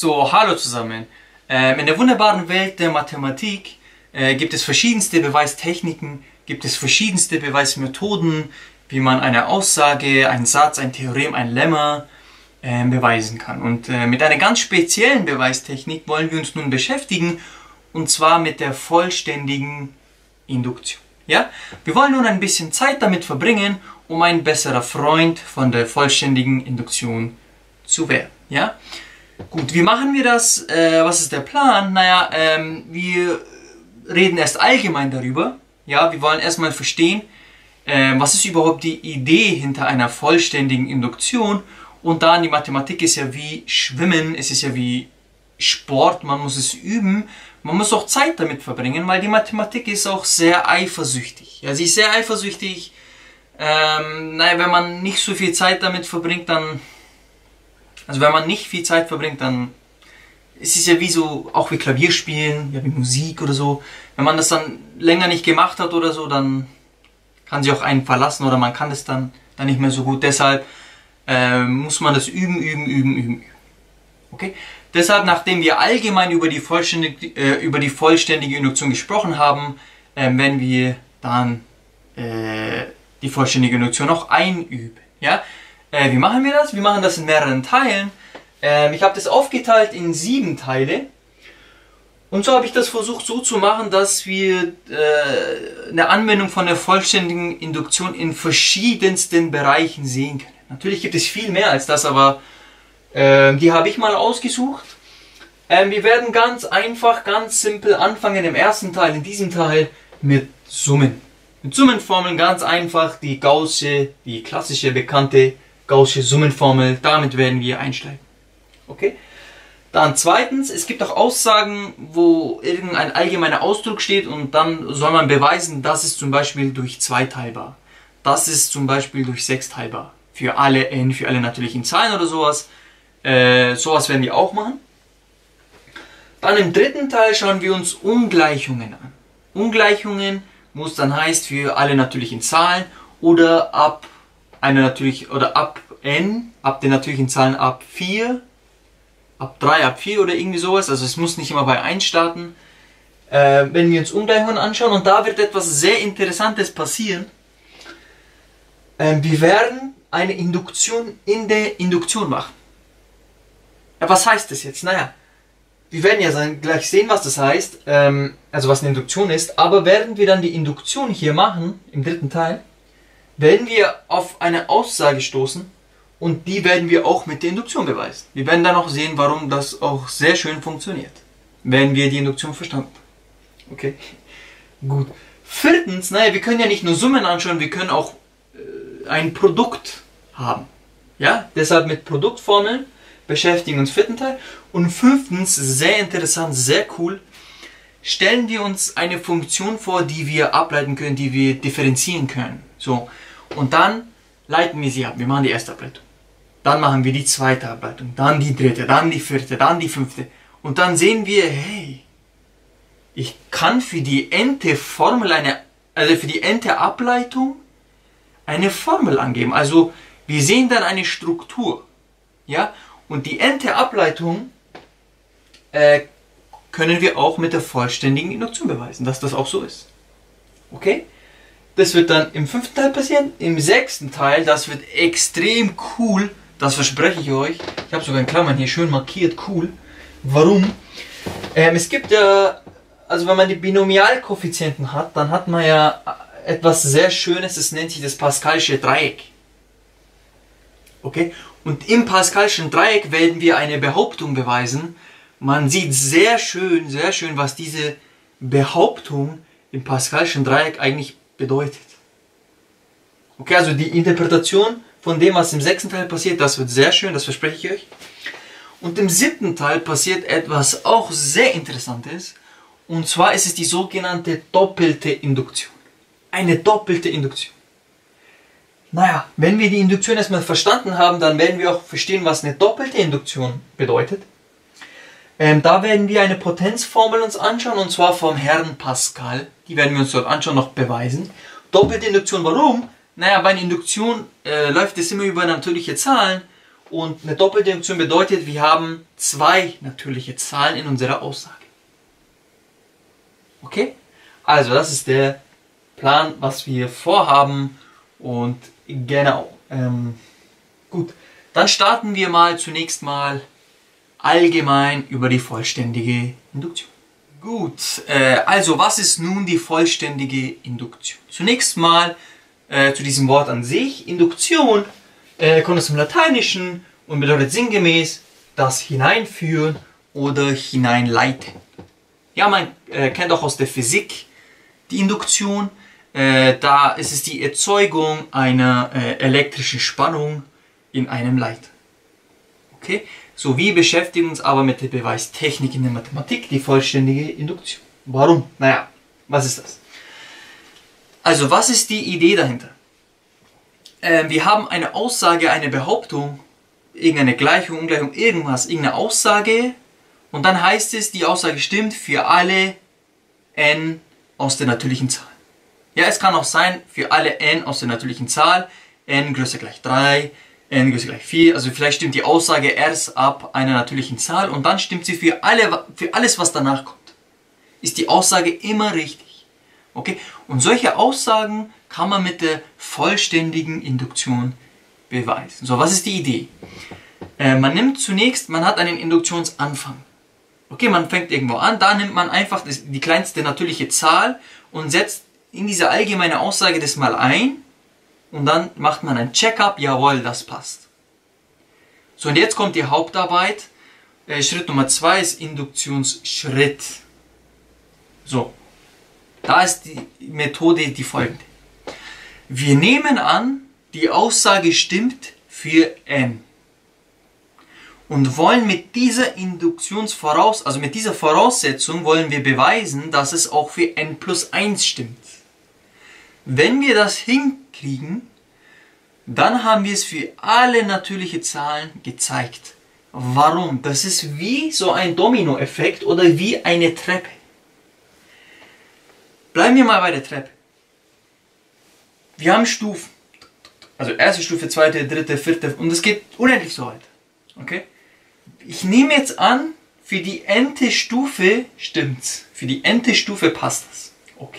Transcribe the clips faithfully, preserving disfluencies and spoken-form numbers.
So, hallo zusammen. Ähm, in der wunderbaren Welt der Mathematik äh, gibt es verschiedenste Beweistechniken, gibt es verschiedenste Beweismethoden, wie man eine Aussage, einen Satz, ein Theorem, ein Lemma äh, beweisen kann. Und äh, mit einer ganz speziellen Beweistechnik wollen wir uns nun beschäftigen, und zwar mit der vollständigen Induktion. Ja? Wir wollen nun ein bisschen Zeit damit verbringen, um ein besserer Freund von der vollständigen Induktion zu werden. Ja? Gut, wie machen wir das? Äh, was ist der Plan? Naja, ähm, wir reden erst allgemein darüber. Ja, wir wollen erstmal verstehen, äh, was ist überhaupt die Idee hinter einer vollständigen Induktion. Und dann, die Mathematik ist ja wie Schwimmen, es ist ja wie Sport, man muss es üben. Man muss auch Zeit damit verbringen, weil die Mathematik ist auch sehr eifersüchtig. Ja, sie ist sehr eifersüchtig. Ähm, naja, wenn man nicht so viel Zeit damit verbringt, dann... Also wenn man nicht viel Zeit verbringt, dann ist es ja wie so, auch wie Klavierspielen, ja wie Musik oder so. Wenn man das dann länger nicht gemacht hat oder so, dann kann sie auch einen verlassen oder man kann das dann, dann nicht mehr so gut. Deshalb äh, muss man das üben, üben, üben, üben, üben. Okay? Deshalb, nachdem wir allgemein über die vollständige, äh, über die vollständige Induktion gesprochen haben, äh, werden wir dann äh, die vollständige Induktion auch einüben. Ja? Äh, wie machen wir das? Wir machen das in mehreren Teilen. Ähm, ich habe das aufgeteilt in sieben Teile. Und so habe ich das versucht so zu machen, dass wir äh, eine Anwendung von der vollständigen Induktion in verschiedensten Bereichen sehen können. Natürlich gibt es viel mehr als das, aber äh, die habe ich mal ausgesucht. Ähm, wir werden ganz einfach, ganz simpel anfangen im ersten Teil, in diesem Teil mit Summen. Mit Summenformeln ganz einfach, die Gaußsche, die klassische, bekannte Gaußsche Summenformel, damit werden wir einsteigen. Okay? Dann zweitens, es gibt auch Aussagen, wo irgendein allgemeiner Ausdruck steht und dann soll man beweisen, das ist zum Beispiel durch zwei teilbar. Das ist zum Beispiel durch sechs teilbar. Für alle n, für alle natürlichen Zahlen oder sowas. Äh, sowas werden wir auch machen. Dann im dritten Teil schauen wir uns Ungleichungen an. Ungleichungen, wo es dann heißt für alle natürlichen Zahlen oder ab eine natürlich oder ab n, ab den natürlichen Zahlen ab vier, ab drei, ab vier oder irgendwie sowas, also es muss nicht immer bei eins starten. Äh, wenn wir uns Ungleichungen anschauen, und da wird etwas sehr Interessantes passieren. Äh, wir werden eine Induktion in der Induktion machen. Ja, was heißt das jetzt? Naja, wir werden ja gleich sehen, was das heißt, ähm, also was eine Induktion ist, aber während wir dann die Induktion hier machen, im dritten Teil, werden wir auf eine Aussage stoßen und die werden wir auch mit der Induktion beweisen. Wir werden dann auch sehen, warum das auch sehr schön funktioniert, wenn wir die Induktion verstanden haben. Okay, gut. Viertens, naja, wir können ja nicht nur Summen anschauen, wir können auch äh, ein Produkt haben. Ja, deshalb mit Produktformeln beschäftigen wir uns vierten Teil. Und fünftens, sehr interessant, sehr cool, stellen wir uns eine Funktion vor, die wir ableiten können, die wir differenzieren können. So. Und dann leiten wir sie ab. Wir machen die erste Ableitung. Dann machen wir die zweite Ableitung. Dann die dritte, dann die vierte, dann die fünfte. Und dann sehen wir, hey, ich kann für die n-te Formel eine, also für die n-te Ableitung eine Formel angeben. Also wir sehen dann eine Struktur. Ja? Und die n-te Ableitung äh, können wir auch mit der vollständigen Induktion beweisen, dass das auch so ist. Okay? Das wird dann im fünften Teil passieren. Im sechsten Teil, das wird extrem cool. Das verspreche ich euch. Ich habe sogar in Klammern hier schön markiert, cool. Warum? Ähm, es gibt ja, also wenn man die Binomialkoeffizienten hat, dann hat man ja etwas sehr Schönes, das nennt sich das Pascalsche Dreieck. Okay? Und im Pascalschen Dreieck werden wir eine Behauptung beweisen. Man sieht sehr schön, sehr schön, was diese Behauptung im Pascalschen Dreieck eigentlich bedeutet. Okay, also die Interpretation von dem, was im sechsten Teil passiert, das wird sehr schön, das verspreche ich euch. Und im siebten Teil passiert etwas auch sehr Interessantes. Und zwar ist es die sogenannte doppelte Induktion. Eine doppelte Induktion. Naja, wenn wir die Induktion erstmal verstanden haben, dann werden wir auch verstehen, was eine doppelte Induktion bedeutet. Ähm, da werden wir eine Potenzformel uns anschauen, und zwar vom Herrn Pascal. Die werden wir uns dort anschauen, noch beweisen. Doppelte Induktion, warum? Naja, bei einer Induktion äh, läuft es immer über natürliche Zahlen Und eine Doppeldeduktion bedeutet, wir haben zwei natürliche Zahlen in unserer Aussage. Okay? Also das ist der Plan, was wir vorhaben und genau. Ähm, gut, dann starten wir mal zunächst mal allgemein über die vollständige Induktion. Gut, äh, also was ist nun die vollständige Induktion? Zunächst mal äh, zu diesem Wort an sich. Induktion äh, kommt aus dem Lateinischen und bedeutet sinngemäß das Hineinführen oder Hineinleiten. Ja, man äh, kennt auch aus der Physik die Induktion. Äh, da ist es die Erzeugung einer äh, elektrischen Spannung in einem Leiter. Okay? So, wir beschäftigen uns aber mit der Beweistechnik in der Mathematik, die vollständige Induktion. Warum? Naja, was ist das? Also, was ist die Idee dahinter? Äh, wir haben eine Aussage, eine Behauptung, irgendeine Gleichung, Ungleichung, irgendwas, irgendeine Aussage. Und dann heißt es, die Aussage stimmt für alle n aus der natürlichen Zahl. Ja, es kann auch sein, für alle n aus der natürlichen Zahl, n größer gleich drei, n größer gleich vier, also vielleicht stimmt die Aussage erst ab einer natürlichen Zahl und dann stimmt sie für, alle, für alles, was danach kommt. Ist die Aussage immer richtig. Okay? Und solche Aussagen kann man mit der vollständigen Induktion beweisen. So, was ist die Idee? Äh, man nimmt zunächst, man hat einen Induktionsanfang. Okay, man fängt irgendwo an, da nimmt man einfach die kleinste natürliche Zahl und setzt in diese allgemeine Aussage das mal ein und dann macht man ein Check-up, jawohl, das passt. So, und jetzt kommt die Hauptarbeit. Äh, Schritt Nummer zwei ist Induktionsschritt. So, da ist die Methode die folgende. Wir nehmen an, die Aussage stimmt für n. Und wollen mit dieser Induktionsvoraus, also mit dieser Voraussetzung wollen wir beweisen, dass es auch für n plus eins stimmt. Wenn wir das hinkriegen, dann haben wir es für alle natürlichen Zahlen gezeigt. Warum? Das ist wie so ein Dominoeffekt oder wie eine Treppe. Bleiben wir mal bei der Treppe. Wir haben Stufen. Also erste Stufe, zweite, dritte, vierte und es geht unendlich so weiter. Okay? Ich nehme jetzt an, für die n-te Stufe stimmt's. Für die n-te Stufe passt das. Okay.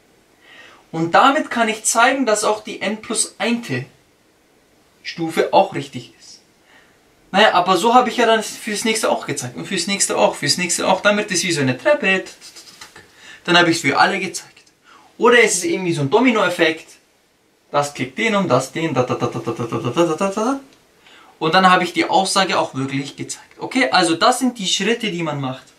Und damit kann ich zeigen, dass auch die n plus eins-te Stufe auch richtig ist. Naja, aber so habe ich ja dann fürs nächste auch gezeigt. Und fürs nächste auch, fürs nächste auch. Damit ist wie so eine Treppe. Dann habe ich es für alle gezeigt. Oder es ist irgendwie so ein Dominoeffekt. Das klickt den um, das den, da, da, da, da, da, da, da, da, da, da. Und dann habe ich die Aussage auch wirklich gezeigt. Okay, also das sind die Schritte, die man macht.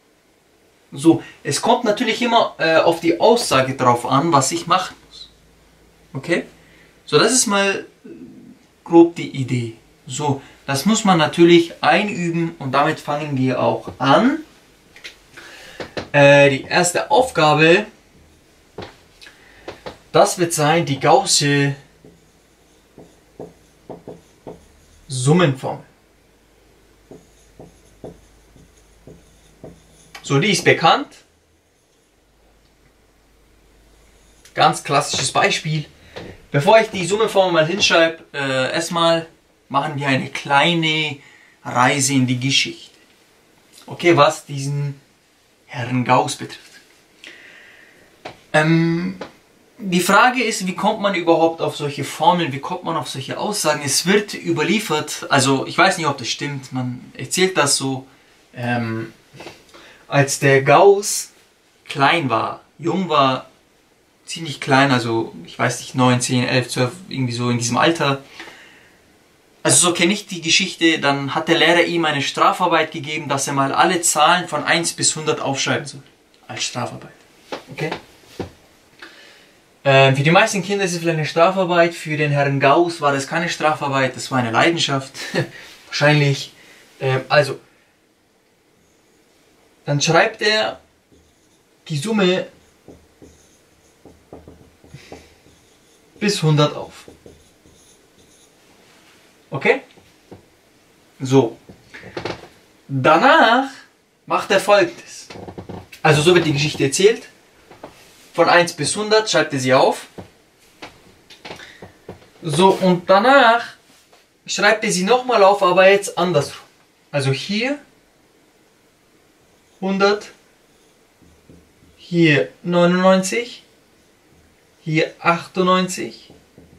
So, es kommt natürlich immer äh, auf die Aussage drauf an, was ich machen muss. Okay? So, das ist mal grob die Idee. So, das muss man natürlich einüben und damit fangen wir auch an. Äh, die erste Aufgabe, das wird sein die Gaußsche Summenformel. So, die ist bekannt. Ganz klassisches Beispiel. Bevor ich die Summenformel mal hinschreibe, äh, erstmal machen wir eine kleine Reise in die Geschichte. Okay, was diesen Herrn Gauß betrifft. Ähm, die Frage ist, wie kommt man überhaupt auf solche Formeln, wie kommt man auf solche Aussagen? Es wird überliefert, also ich weiß nicht, ob das stimmt, man erzählt das so, ähm, als der Gauß klein war, jung war, ziemlich klein, also ich weiß nicht, neun, zehn, elf, zwölf, irgendwie so in diesem Alter. Also so kenne ich die Geschichte, dann hat der Lehrer ihm eine Strafarbeit gegeben, dass er mal alle Zahlen von eins bis hundert aufschreiben soll. Als Strafarbeit. Okay? Ähm, für die meisten Kinder ist es vielleicht eine Strafarbeit, für den Herrn Gauß war das keine Strafarbeit, das war eine Leidenschaft. Wahrscheinlich. Ähm, also, dann schreibt er die Summe bis hundert auf. Okay? So. Danach macht er Folgendes. Also so wird die Geschichte erzählt. Von eins bis hundert schreibt er sie auf. So, und danach schreibt ihr sie nochmal auf, aber jetzt andersrum. Also hier hundert, hier neunundneunzig, hier achtundneunzig,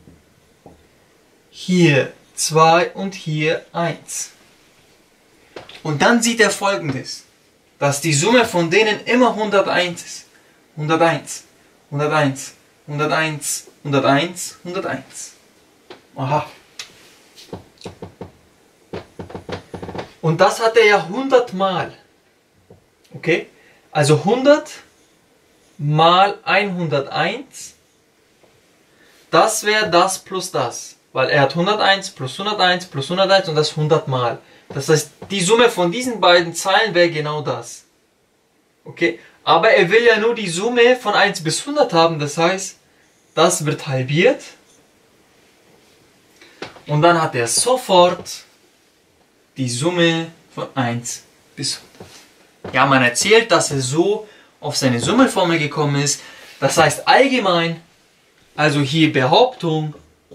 hier zwei und hier eins. Und dann sieht er Folgendes, dass die Summe von denen immer hunderteins ist. hunderteins, hunderteins, hunderteins, hunderteins, hunderteins. Aha. Und das hat er ja hundert Mal. Okay? Also hundert mal hunderteins. Das wäre das plus das. Weil er hat hunderteins plus hunderteins plus hunderteins und das hundert Mal. Das heißt, die Summe von diesen beiden Zahlen wäre genau das. Okay? Aber er will ja nur die Summe von eins bis hundert haben. Das heißt, das wird halbiert. Und dann hat er sofort die Summe von eins bis hundert. Ja, man erzählt, dass er so auf seine Summenformel gekommen ist. Das heißt allgemein, also hier Behauptung,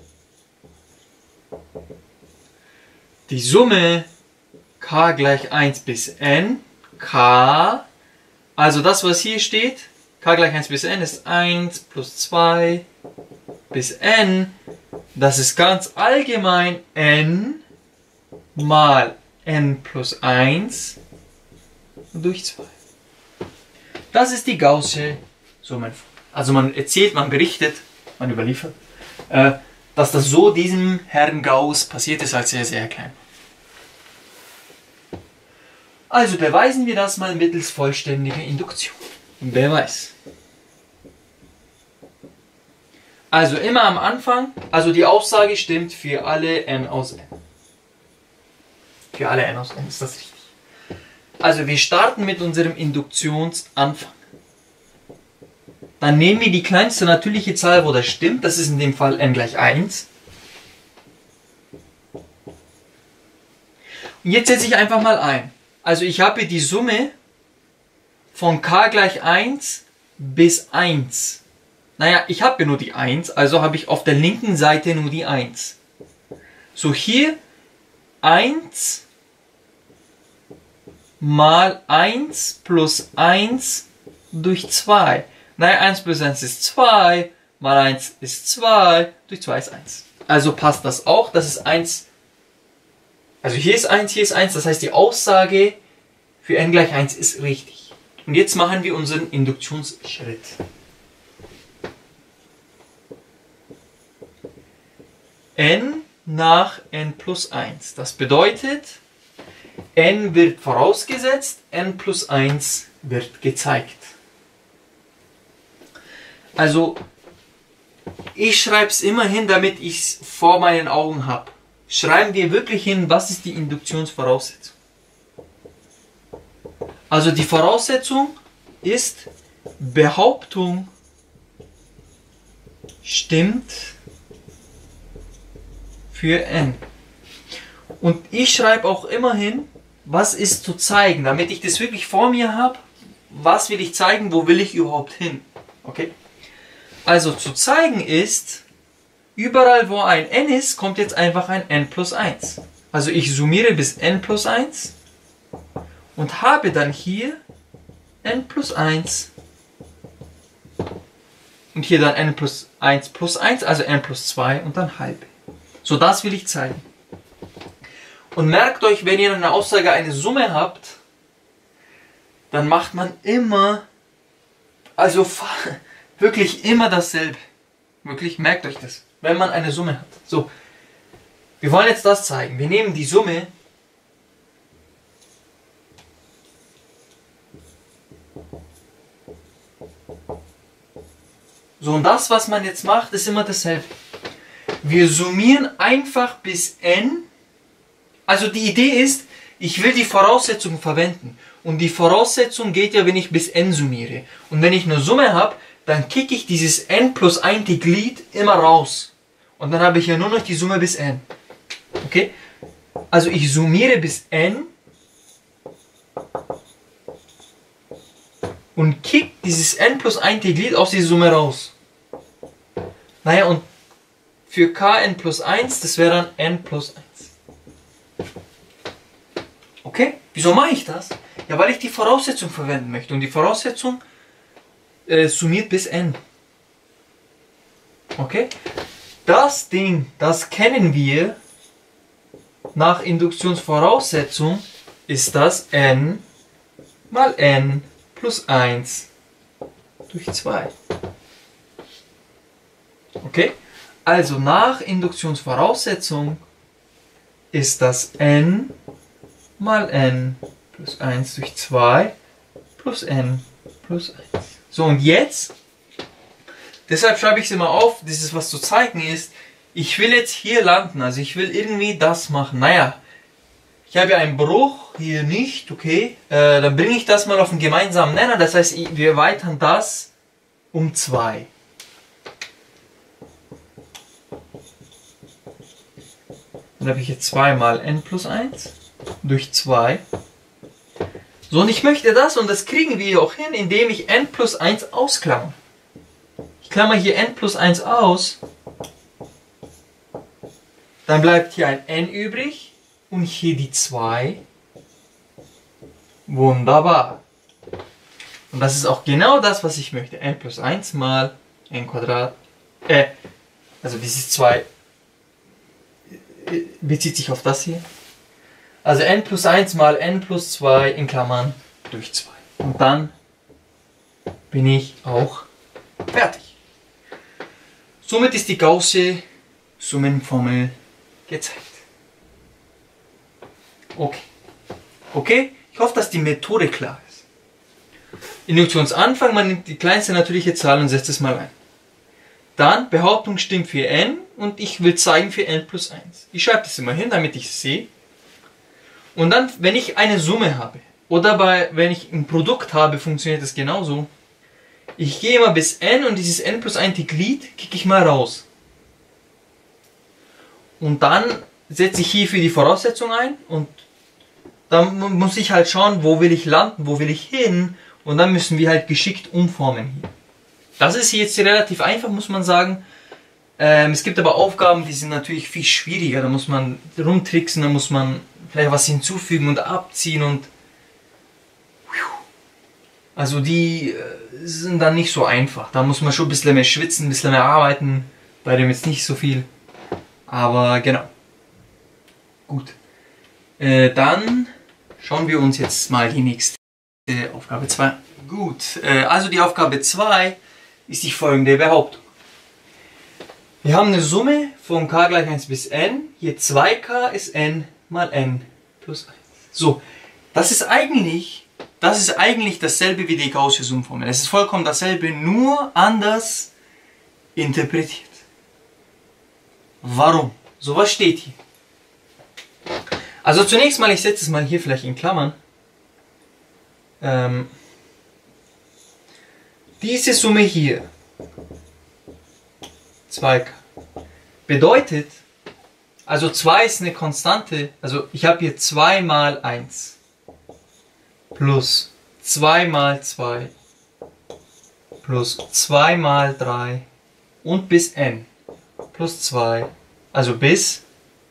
die Summe k gleich eins bis n, k, also das was hier steht, k gleich eins bis n ist eins plus zwei bis n, das ist ganz allgemein n mal n plus eins durch zwei. Das ist die Gaußsche Summenformel. Also man erzählt, man berichtet, man überliefert, äh, dass das so diesem Herrn Gauß passiert ist, als er sehr klein war. Also beweisen wir das mal mittels vollständiger Induktion. Wer weiß. Also immer am Anfang, also die Aussage stimmt für alle n aus n. Für alle n aus n ist das richtig. Also wir starten mit unserem Induktionsanfang. Dann nehmen wir die kleinste natürliche Zahl, wo das stimmt. Das ist in dem Fall n gleich eins. Und jetzt setze ich einfach mal ein. Also ich habe die Summe von k gleich eins bis eins. Naja, ich habe ja nur die eins, also habe ich auf der linken Seite nur die eins. So hier eins mal eins plus eins durch zwei. Naja, eins plus eins ist zwei, mal eins ist zwei, durch zwei ist eins. Also passt das auch, das ist eins. Also hier ist eins, hier ist eins, das heißt die Aussage für n gleich eins ist richtig. Und jetzt machen wir unseren Induktionsschritt. N nach n plus eins. Das bedeutet, n wird vorausgesetzt, n plus eins wird gezeigt. Also, ich schreibe es immer hin, damit ich es vor meinen Augen habe. Schreiben wir wirklich hin, was ist die Induktionsvoraussetzung. Also die Voraussetzung ist, Behauptung stimmt für n. Und ich schreibe auch immer hin, was ist zu zeigen, damit ich das wirklich vor mir habe. Was will ich zeigen, wo will ich überhaupt hin? Okay? Also zu zeigen ist, überall wo ein n ist, kommt jetzt einfach ein n plus eins. Also ich summiere bis n plus eins und habe dann hier n plus eins. Und hier dann n plus eins plus eins, also n plus zwei und dann halbe. So, das will ich zeigen. Und merkt euch, wenn ihr in einer Aussage eine Summe habt, dann macht man immer, also wirklich immer dasselbe. Wirklich, merkt euch das, wenn man eine Summe hat. So, wir wollen jetzt das zeigen. Wir nehmen die Summe so, und das, was man jetzt macht, ist immer dasselbe. Wir summieren einfach bis n. Also die Idee ist, ich will die Voraussetzung verwenden. Und die Voraussetzung geht ja, wenn ich bis n summiere. Und wenn ich eine Summe habe, dann kicke ich dieses n plus eins Glied immer raus. Und dann habe ich ja nur noch die Summe bis n. Okay? Also ich summiere bis n und kick dieses n plus eins Glied aus dieser Summe raus. Naja, und für k n plus eins, das wäre dann n plus eins. Wieso mache ich das? Ja, weil ich die Voraussetzung verwenden möchte. Und die Voraussetzung äh, summiert bis n. Okay? Das Ding, das kennen wir nach Induktionsvoraussetzung, ist das n mal n plus eins durch zwei. Okay? Also nach Induktionsvoraussetzung ist das n mal n plus eins durch zwei plus n plus eins. So, und jetzt, deshalb schreibe ich es immer auf, das ist was zu zeigen ist, ich will jetzt hier landen, also ich will irgendwie das machen. Naja, ich habe ja einen Bruch, hier nicht, okay, äh, dann bringe ich das mal auf einen gemeinsamen Nenner, das heißt, wir erweitern das um zwei. Dann habe ich jetzt zwei mal n plus eins durch zwei. So, und ich möchte das, und das kriegen wir auch hin, indem ich n plus eins ausklammer. Ich klammer hier n plus eins aus. Dann bleibt hier ein n übrig und hier die zwei. Wunderbar. Und das ist auch genau das, was ich möchte. n plus eins mal n Quadrat. Äh, also dieses zwei bezieht sich auf das hier. Also n plus eins mal n plus zwei in Klammern durch zwei. Und dann bin ich auch fertig. Somit ist die Gaußsche Summenformel gezeigt. Okay. Okay? Ich hoffe, dass die Methode klar ist. Induktionsanfang, man nimmt die kleinste natürliche Zahl und setzt es mal ein. Dann Behauptung stimmt für n und ich will zeigen für n plus eins. Ich schreibe das immer hin, damit ich es sehe. Und dann, wenn ich eine Summe habe, oder bei, wenn ich ein Produkt habe, funktioniert das genauso. Ich gehe immer bis n und dieses n plus eins Glied kicke ich mal raus. Und dann setze ich hier für die Voraussetzung ein und dann muss ich halt schauen, wo will ich landen, wo will ich hin, und dann müssen wir halt geschickt umformen hier. Das ist jetzt relativ einfach, muss man sagen. Ähm, es gibt aber Aufgaben, die sind natürlich viel schwieriger. Da muss man rumtricksen, da muss man vielleicht was hinzufügen und abziehen und also die äh, sind dann nicht so einfach. Da muss man schon ein bisschen mehr schwitzen, ein bisschen mehr arbeiten. Bei dem jetzt nicht so viel. Aber genau. Gut. Äh, dann schauen wir uns jetzt mal die nächste Aufgabe zwei an. Gut, äh, also die Aufgabe zwei ist die folgende Behauptung. Wir haben eine Summe von k gleich eins bis n. Hier zwei k ist n mal n plus eins. So, das ist eigentlich, das ist eigentlich dasselbe wie die Gaußsche Summenformel. Es ist vollkommen dasselbe, nur anders interpretiert. Warum? So, was steht hier? Also zunächst mal, ich setze es mal hier vielleicht in Klammern. Ähm, diese Summe hier, zwei k, bedeutet, also zwei ist eine Konstante, also ich habe hier zwei mal eins plus zwei mal zwei plus zwei mal drei und bis n plus zwei, also bis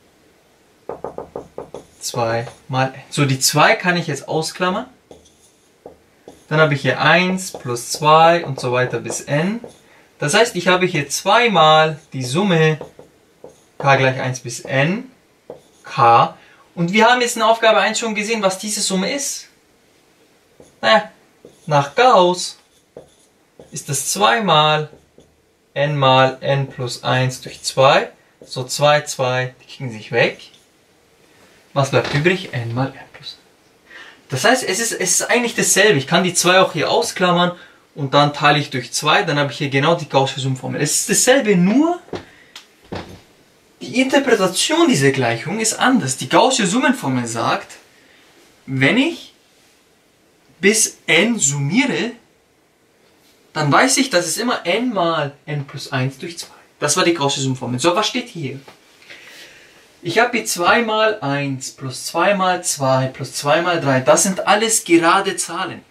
zwei mal n. So, die zwei kann ich jetzt ausklammern. Dann habe ich hier eins plus zwei und so weiter bis n. Das heißt, ich habe hier zweimal die Summe k gleich eins bis n, k. Und wir haben jetzt in Aufgabe eins schon gesehen, was diese Summe ist. Naja, nach Gauss ist das zweimal n mal n plus eins durch zwei. So zwei, zwei, die kriegen sich weg. Was bleibt übrig? N mal n plus eins. Das heißt, es ist, es ist eigentlich dasselbe. Ich kann die zwei auch hier ausklammern und dann teile ich durch zwei. Dann habe ich hier genau die Gaußsche Summenformel. Es ist dasselbe, nur die Interpretation dieser Gleichung ist anders. Die Gaußsche Summenformel sagt, wenn ich bis n summiere, dann weiß ich, dass es immer n mal n plus eins durch zwei. Das war die Gaußsche Summenformel. So, was steht hier? Ich habe hier zwei mal eins plus zwei mal zwei plus zwei mal drei. Das sind alles gerade Zahlen.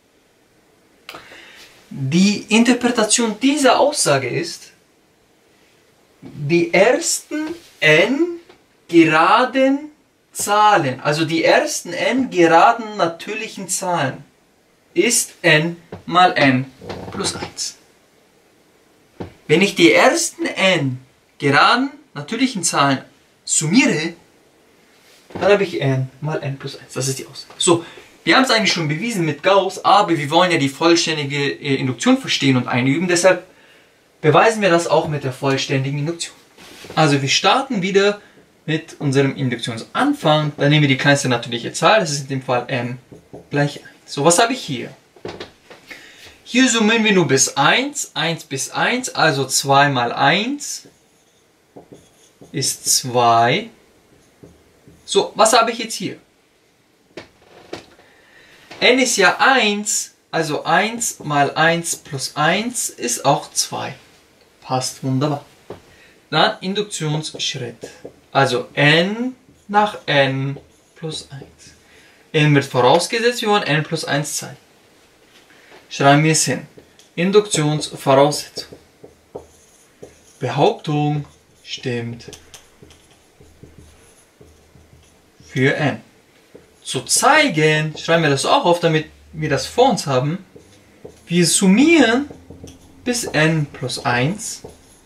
Die Interpretation dieser Aussage ist, die ersten n geraden Zahlen, also die ersten n geraden natürlichen Zahlen, ist n mal n plus eins. Wenn ich die ersten n geraden natürlichen Zahlen summiere, dann habe ich n mal n plus eins. Das ist die Aussage. So, wir haben es eigentlich schon bewiesen mit Gauss, aber wir wollen ja die vollständige Induktion verstehen und einüben. Deshalb beweisen wir das auch mit der vollständigen Induktion. Also wir starten wieder mit unserem Induktionsanfang. Dann nehmen wir die kleinste natürliche Zahl, das ist in dem Fall n gleich eins. So, was habe ich hier? Hier summieren wir nur bis eins, eins bis eins, also zwei mal eins ist zwei. So, was habe ich jetzt hier? N ist ja eins, also eins mal eins plus eins ist auch zwei. Passt wunderbar. Dann Induktionsschritt. Also n nach n plus eins. N wird vorausgesetzt, wir wollen n plus eins zeigen. Schreiben wir es hin. Induktionsvoraussetzung. Behauptung stimmt für n. Zu zeigen, schreiben wir das auch auf, damit wir das vor uns haben. Wir summieren bis n plus eins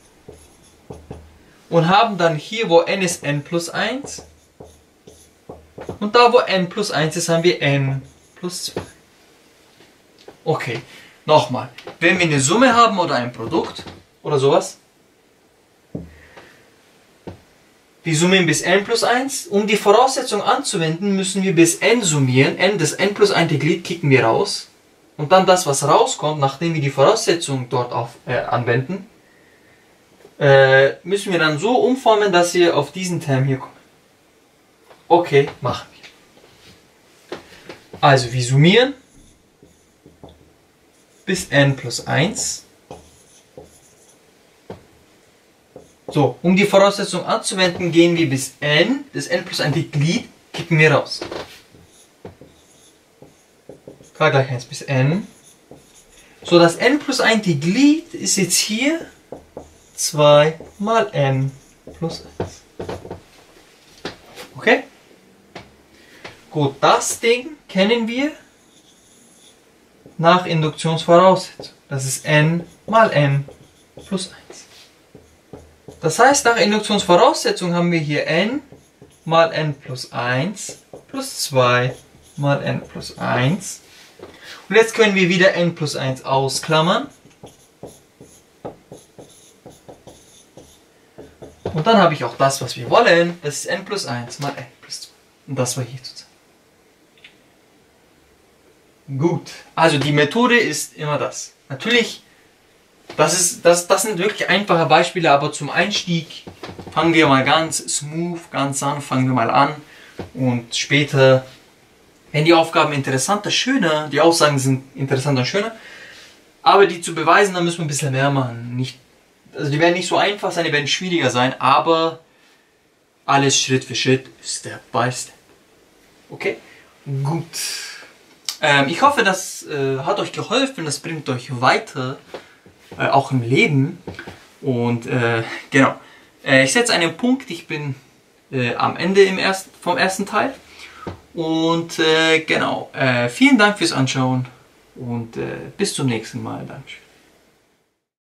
und haben dann hier, wo n ist, n plus eins. Und da, wo n plus eins ist, haben wir n plus zwei. Okay, nochmal. Wenn wir eine Summe haben oder ein Produkt oder sowas, wir summieren bis n plus eins. Um die Voraussetzung anzuwenden, müssen wir bis n summieren. N, das n plus eins Glied kicken wir raus. Und dann das, was rauskommt, nachdem wir die Voraussetzung dort auf, äh, anwenden, äh, müssen wir dann so umformen, dass wir auf diesen Term hier kommen. Okay, machen wir. Also wir summieren bis n plus eins. So, um die Voraussetzung anzuwenden, gehen wir bis n, das n plus eins Glied, kicken wir raus. K gleich eins bis n. So, das n plus eins Glied ist jetzt hier zwei mal n plus eins. Okay? Gut, das Ding kennen wir nach Induktionsvoraussetzung. Das ist n mal n plus eins. Das heißt, nach Induktionsvoraussetzung haben wir hier n mal n plus eins plus zwei mal n plus eins. Und jetzt können wir wieder n plus eins ausklammern. Und dann habe ich auch das, was wir wollen. Das ist n plus eins mal n plus zwei. Und das war hier zu zeigen. Gut, also die Methode ist immer das. Natürlich, das, ist, das, das sind wirklich einfache Beispiele, aber zum Einstieg fangen wir mal ganz smooth, ganz sanft, fangen wir mal an. Und später, wenn die Aufgaben interessanter, schöner, die Aussagen sind interessanter und schöner, aber die zu beweisen, dann müssen wir ein bisschen mehr machen. Nicht, also die werden nicht so einfach sein, die werden schwieriger sein, aber alles Schritt für Schritt, Step by Step. Okay? Gut. Ähm, ich hoffe, das äh, hat euch geholfen, das bringt euch weiter, äh, auch im Leben. Und äh, genau, äh, ich setze einen Punkt, ich bin äh, am Ende im ersten, vom ersten Teil. Und äh, genau, äh, vielen Dank fürs Anschauen und äh, bis zum nächsten Mal. Dankeschön.